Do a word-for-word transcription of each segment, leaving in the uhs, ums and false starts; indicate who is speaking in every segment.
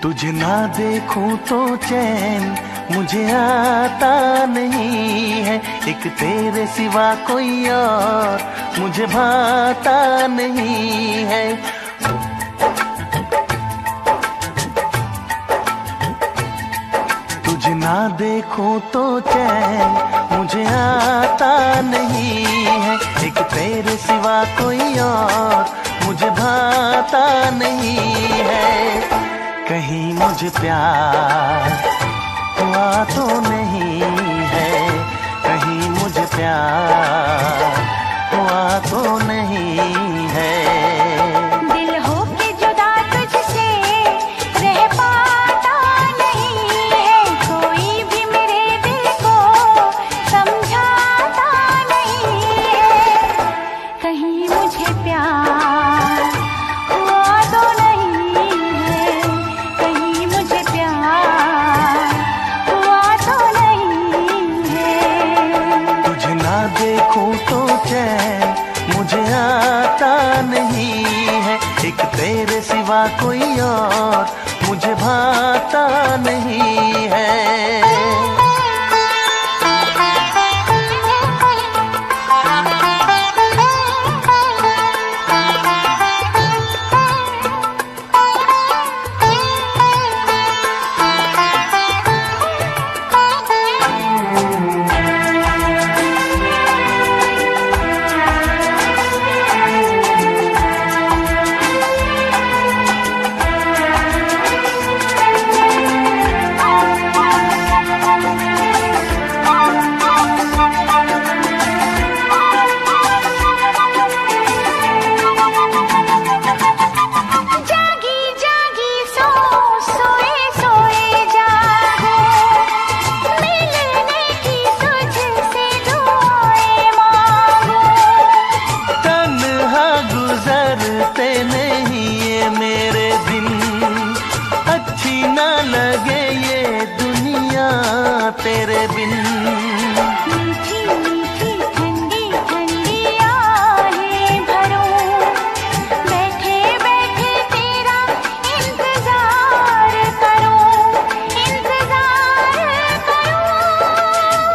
Speaker 1: तुझे ना देखूं तो चैन मुझे आता नहीं है, एक तेरे सिवा कोई और मुझे भाता नहीं है। तुझे ना देखूं तो चैन मुझे आता नहीं है, एक तेरे सिवा कोई और मुझे भाता नहीं है। कहीं मुझे प्यार हुआ तो नहीं है, कहीं मुझे प्यार हुआ तो नहीं है।
Speaker 2: दिल हो के जुदा तुझसे रह पाता नहीं है, कोई भी मेरे दिल को समझाता नहीं है। कहीं मुझे प्यार हुआ तो नहीं है, कहीं मुझे प्यार हुआ तो नहीं है।
Speaker 1: तुझे ना देखूं तो चैन मुझे आता नहीं है, एक तेरे सिवा कोई और मुझे भाता नहीं है। तेरे बिन
Speaker 2: मीठी मीठी ठंडी ठंडी आहें भरूं, बैठे बैठे तेरा इंतजार करूं, इंतजार करूं।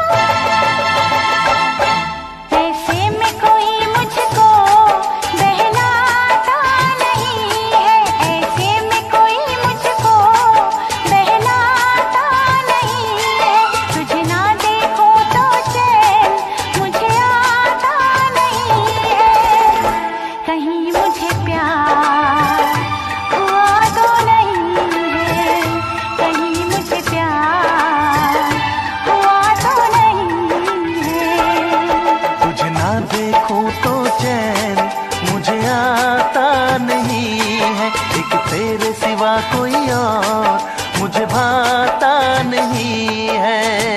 Speaker 2: ऐसे में कोई मुझको बहलाता नहीं है, ऐसे में कोई मुझको बहलाता नहीं है। तुझे ना देखूं तो चैन मुझे आता नहीं है, कहीं मुझे प्यार हुआ तो नहीं है, कहीं मुझे प्यार हुआ तो नहीं है।
Speaker 1: तुझे ना देखूं तो चैन मुझे आता नहीं है, एक तेरे सिवा कोई और मुझे भाता नहीं है।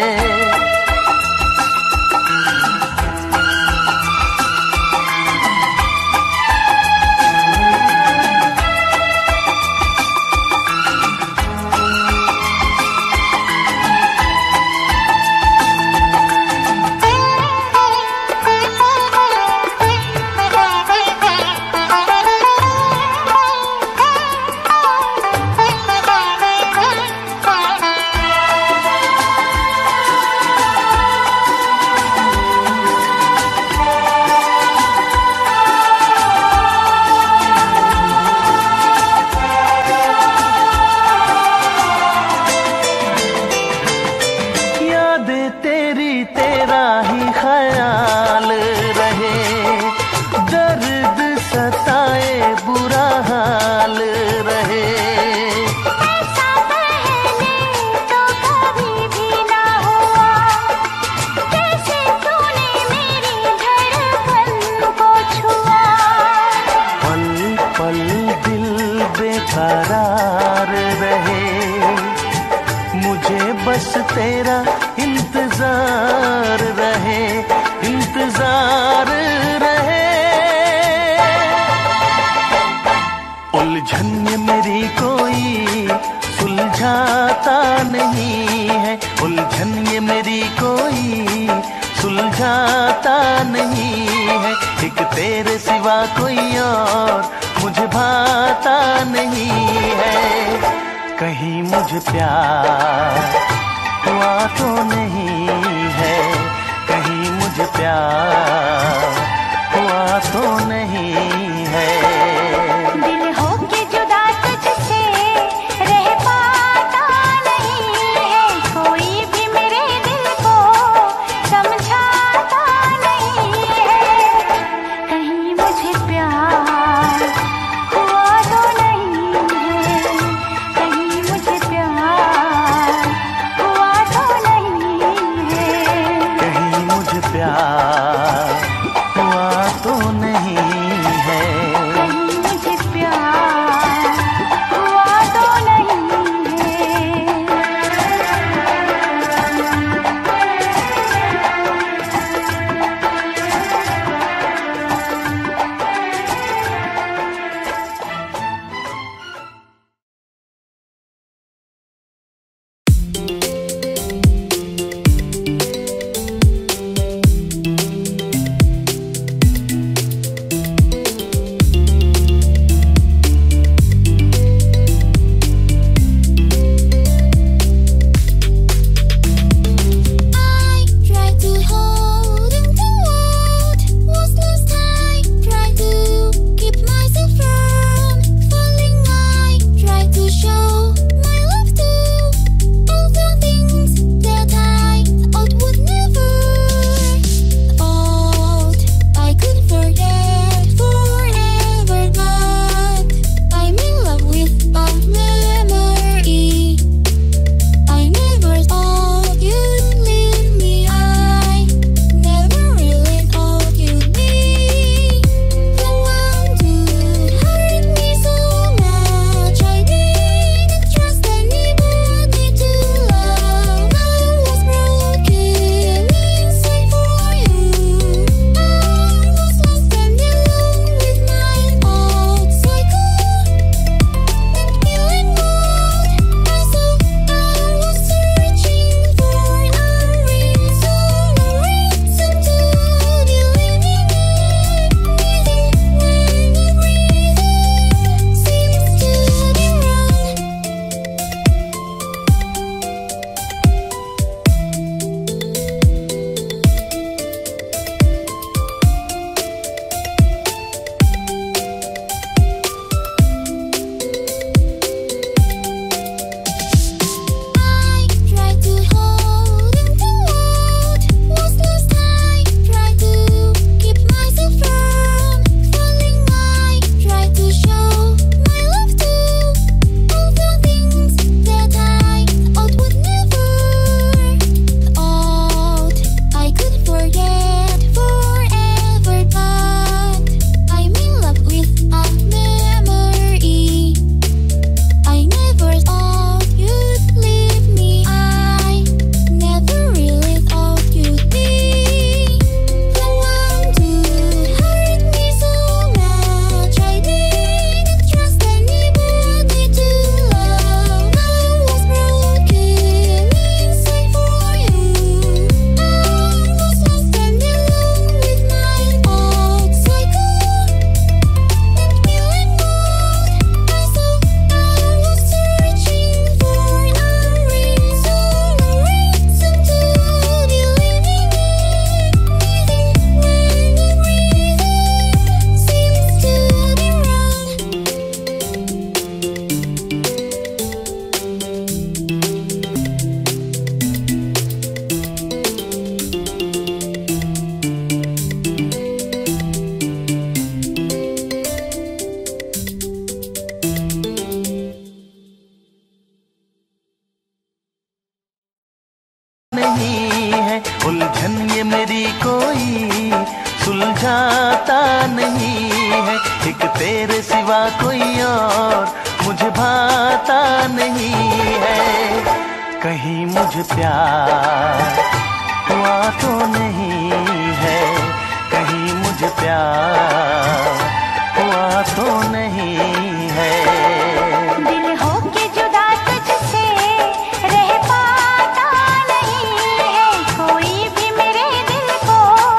Speaker 1: तेरा ही ख्याल रहे, दर्द सताए बुरा हाल रहे।
Speaker 2: ऐसा पहले तो कभी भी ना हुआ, कैसे तूने मेरी धड़कन को छुआ।
Speaker 1: पल पल दिल बेकरार रहे, मुझे बस तेरा इंतजार रहे, इंतजार रहे। उलझन ये मेरी कोई सुलझाता नहीं है, उलझन ये मेरी कोई सुलझाता नहीं है, एक तेरे सिवा कोई और मुझे भाता नहीं है। कहीं मुझे प्यार हुआ तो नहीं है, कहीं मुझे प्यार हुआ तो नहीं है।
Speaker 2: दिल हो के जुदा तुझसे रह पाता नहीं है, कोई भी मेरे दिल को समझाता नहीं है। कहीं मुझे प्यार हुआ तो नहीं है, कहीं मुझे प्यार हुआ तो नहीं है।
Speaker 1: कहीं मुझे प्यार हुआ तो नहीं है,
Speaker 2: कहीं मुझे प्यार हुआ तो नहीं है।
Speaker 1: नहीं है उलझन ये मेरी कोई सुलझाता नहीं है, एक तेरे सिवा कोई और मुझे भाता नहीं है। कहीं मुझे प्यार हुआ तो नहीं है, कहीं मुझे प्यार हुआ तो नहीं है।
Speaker 2: दिल हो के जुदा तुझसे रह पाता नहीं है, कोई भी मेरे दिल को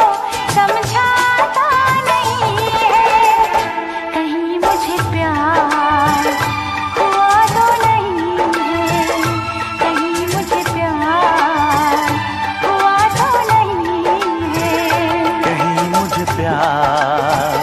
Speaker 2: समझाता नहीं है। कहीं मुझे प्यार हुआ तो नहीं
Speaker 1: प्यार।